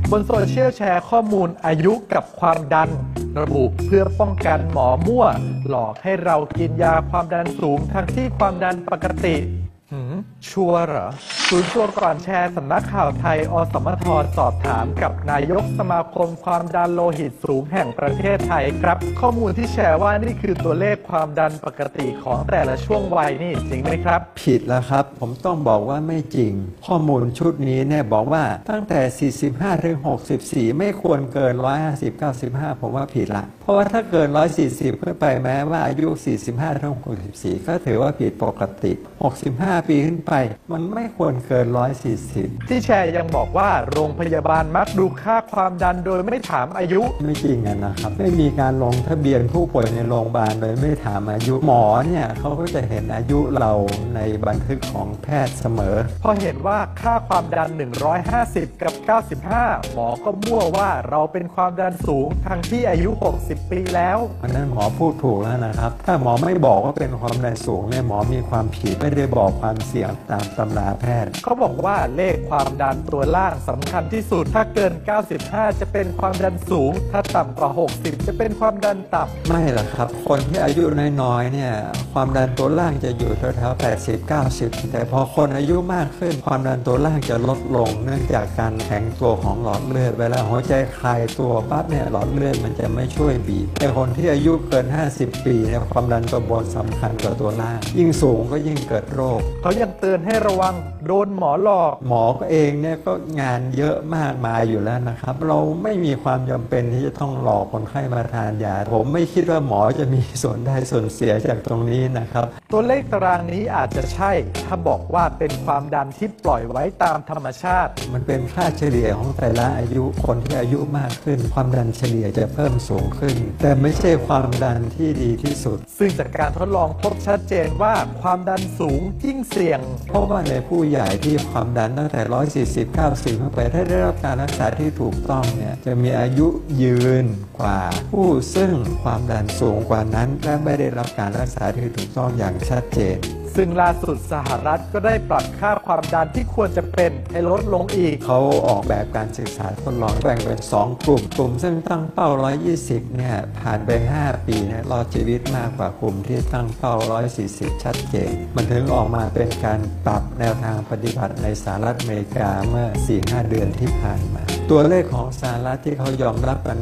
บนโซเชียลแชร์ข้อมูลอายุกับความดันระบุเพื่อป้องกันหมอมั่วหลอกให้เรากินยาความดันสูงทั้งที่ความดันปกติชัวร์เหรอศูนย์ชัวร์ก่อนแชร์สำนักข่าวไทยอสมทสอบถามกับนายกสมาคมความดันโลหิตสูงแห่งประเทศไทยครับข้อมูลที่แชร์ว่านี่คือตัวเลขความดันปกติของแต่ละช่วงวัยนี่จริงไหมครับผิดแล้วครับผมต้องบอกว่าไม่จริงข้อมูลชุดนี้เนี่ยบอกว่าตั้งแต่45ถึง64ไม่ควรเกิน150 95ผมว่าผิดละเพราะว่าถ้าเกิน140ขึ้นไปแม้ว่าอายุ45ถึง64ก็ถือว่าผิดปกติ65ปีขึ้นไปมันไม่ควรเกิน140 ที่แชร์ยังบอกว่าโรงพยาบาลมักดูค่าความดันโดยไม่ถามอายุไม่จริงนะครับไม่มีการลงทะเบียนผู้ป่วยในโรงพยาบาลโดยไม่ถามอายุหมอเนี่ยเขาก็จะเห็นอายุเราในบันทึกของแพทย์เสมอพอเห็นว่าค่าความดัน150กับ95หมอก็มั่วว่าเราเป็นความดันสูงทั้งที่อายุ60ปีแล้วอันนั้นหมอพูดถูกแล้วนะครับถ้าหมอไม่บอกว่าเป็นความดันสูงเนี่ยหมอมีความผิดไม่ได้บอกความเสี่ยงตามตำราแพทย์เขาบอกว่าเลขความดันตัวล่างสำคัญที่สุดถ้าเกิน95จะเป็นความดันสูงถ้าต่ำกว่า60จะเป็นความดันต่ำไม่หรอกครับคนที่อายุน้อยๆเนี่ยความดันตัวล่างจะอยู่แถวๆ80-90แต่พอคนอายุมากขึ้นความดันตัวล่างจะลดลงเนื่องจากการแข็งตัวของหลอดเลือดเวลาหัวใจคลายตัวปั๊บเนี่ยหลอดเลือดมันจะไม่ช่วยบีบแต่คนที่อายุเกิน50ปีเนี่ยความดันตัวบนสำคัญกว่าตัวล่างยิ่งสูงก็ยิ่งเกิดโรคเขายังเตือนให้ระวังโดนหมอหลอกหมอเองเนี่ยก็งานเยอะมากมายอยู่แล้วนะครับเราไม่มีความจำเป็นที่จะต้องหลอกคนไข้มาทานยาผมไม่คิดว่าหมอจะมีส่วนได้ส่วนเสียจากตรงนี้นะครับตัวเลขตารางนี้อาจจะใช่ถ้าบอกว่าเป็นความดันที่ปล่อยไว้ตามธรรมชาติมันเป็นค่าเฉลี่ยของแต่ละอายุคนที่อายุมากขึ้นความดันเฉลี่ยจะเพิ่มสูงขึ้นแต่ไม่ใช่ความดันที่ดีที่สุดซึ่งจากการทดลองพบชัดเจนว่าความดันสูงยิ่งเสี่ยงเพราะว่าในผู้ใหญ่ที่ความดันตั้งแต่140-90ขึ้นไปถ้าได้รับการรักษาที่ถูกต้องเนี่ยจะมีอายุยืนกว่าผู้ซึ่งความดันสูงกว่านั้นและไม่ได้รับการรักษาที่ถูกต้องอย่างชัดเจนซึ่งล่าสุดสหรัฐก็ได้ปรับค่าความดันที่ควรจะเป็นให้ลดลงอีกเขาออกแบบการศึกษาทดลองแบ่งเป็น2กลุ่มซึ่งตั้งเป้า120เนี่ยผ่านไป5ปีเนี่ยรอดชีวิตมากกว่ากลุ่มที่ตั้งเป้า140ชัดเจนมันถึงออกมาเป็นการปรับแนวทางปฏิบัติในสหรัฐอเมริกาเมื่อ 4-5 เดือนที่ผ่านมาตัวเลขของสหรัฐที่เขายอมรับกัน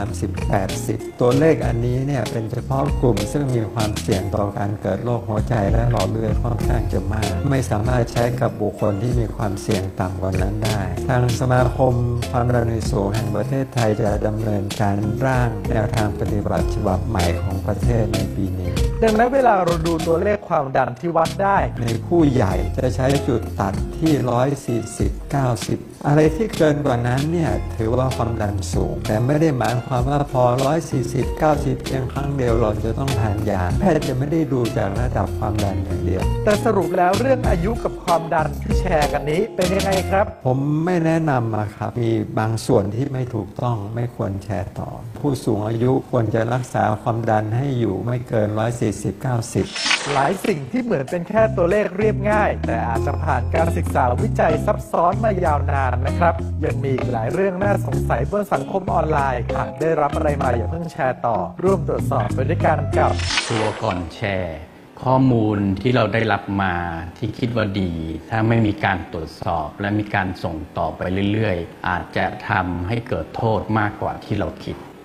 130-80ตัวเลขอันนี้เนี่ยเป็นเฉพาะกลุ่มซึ่งมีความเสี่ยงต่อการเกิดโรคหัวใจและหลอดเลือดค่อนข้างจะมากไม่สามารถใช้กับบุคคลที่มีความเสี่ยงต่ำกว่านั้นได้ทางสมาคมความดันโลหิตสูงแห่งประเทศไทยจะดำเนินการร่างแนวทางปฏิบัติฉบับใหม่ของประเทศในปีนี้ดังนั้นเวลาเราดูตัวเลขความดันที่วัดได้ในผู้ใหญ่จะใช้จุดตัดที่140-90อะไรที่เกินกว่านั้นเนี่ยถือว่าความดันสูงแต่ไม่ได้หมายความว่าพอ140-90เพียงครั้งเดียวเราจะต้องทานยาแพทย์จะไม่ได้ดูจากระดับความดันอย่างเดียวแต่สรุปแล้วเรื่องอายุกับความดันที่แชร์กันนี้เป็นยังไงครับผมไม่แนะนำครับมีบางส่วนที่ไม่ถูกต้องไม่ควรแชร์ต่อผู้สูงอายุควรจะรักษาความดันให้อยู่ไม่เกิน140-90 หลายสิ่งที่เหมือนเป็นแค่ตัวเลขเรียบง่ายแต่อาจจะผ่านการศึกษาวิจัยซับซ้อนมายาวนานนะครับยังมีอีกหลายเรื่องน่าสงสัยบนสังคมออนไลน์หากได้รับอะไรมาอย่าเพิ่งแชร์ต่อร่วมตรวจสอบไปด้วยกันกับชัวร์ก่อนแชร์ข้อมูลที่เราได้รับมาที่คิดว่าดีถ้าไม่มีการตรวจสอบและมีการส่งต่อไปเรื่อยๆอาจจะทำให้เกิดโทษมากกว่าที่เราคิด